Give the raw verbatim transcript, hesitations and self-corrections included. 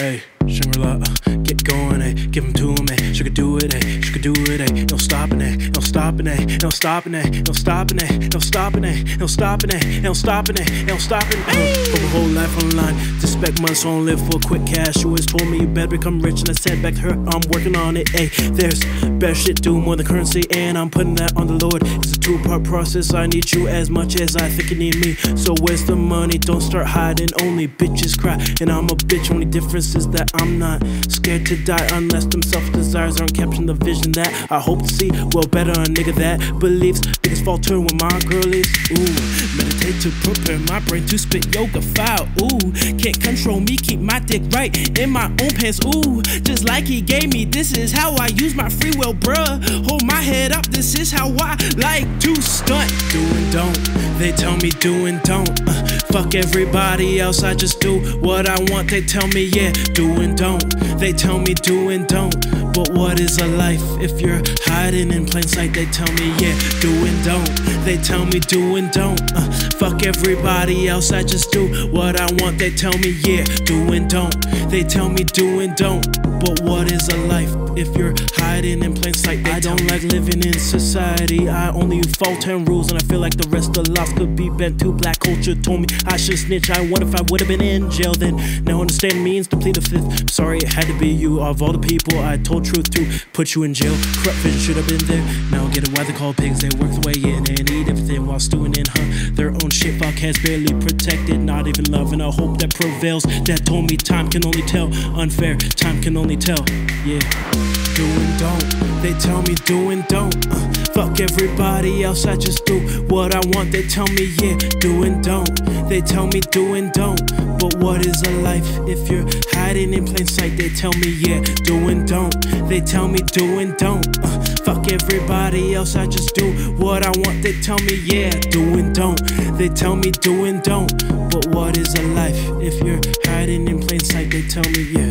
Hey, Shangri-La, uh, get going, ay, give him to him, ay, she could do it, ay, she could do it, ay, no stopping, ay, no stopping, ay, no stopping, ay, no stopping, ay, no stopping, ay, no stopping, ay, no stopping, ay, no stopping, ay. Put my whole life on the line, expect months, don't live for quick cash. She always told me you better become rich, and I said back to her, I'm working on it, ay. There's better shit, do more than currency, and I'm putting that on the Lord. It's a two-part process, I need you as much as I think you need me. So where's the money? Don't start hiding, only bitches cry, and I'm a bitch, only difference is that I'm not scared to die unless them self-desires aren't capturing the vision that I hope to see. Well, better a nigga that believes biggest falter when my girl is. Ooh, meditate to prepare my brain to spit yoga foul. Ooh, can't control me, keep my dick right in my own pants. Ooh, just like he gave me, this is how I use my free will, bruh. Hold my head up, this is how I like to stunt. Do and don't, they tell me do and don't. Uh, fuck everybody else, I just do what I want. They tell me yeah, do and don't. They tell me do and don't. But what is a life if you're hiding in plain sight? They tell me yeah, do and don't. They tell me do and don't. Uh, fuck everybody else, I just do what I want. They tell me yeah, do and don't. They tell me do and don't. But what is a life if you're hiding in plain sight? They I don't like living in society. I only follow ten rules, and I feel like the rest of life could be bent to. Black culture told me I should snitch. I wonder if I would have been in jail then. Now understand means to plead the fifth. I'm sorry it had to be you. Of all the people I told truth to, put you in jail. Corrupt vision should have been there. Now I get it why they call pigs. They work their way in and eat everything while stewing in huh? Their own shit. Outcasts barely protected, not even love, and a hope that prevails. That told me time can only tell. Unfair, time can only tell. Yeah, do and don't. They tell me do and don't. Uh, fuck everybody else, I just do what I want. They tell me yeah, do and don't. They tell me do and don't. But what is a life if you're hiding in plain sight? They tell me yeah, do and don't. They tell me do and don't. Uh, fuck everybody else, I just do what I want. They tell me yeah, do and don't. They tell me do and don't. But what is a life if you're hiding in plain sight? They tell me yeah.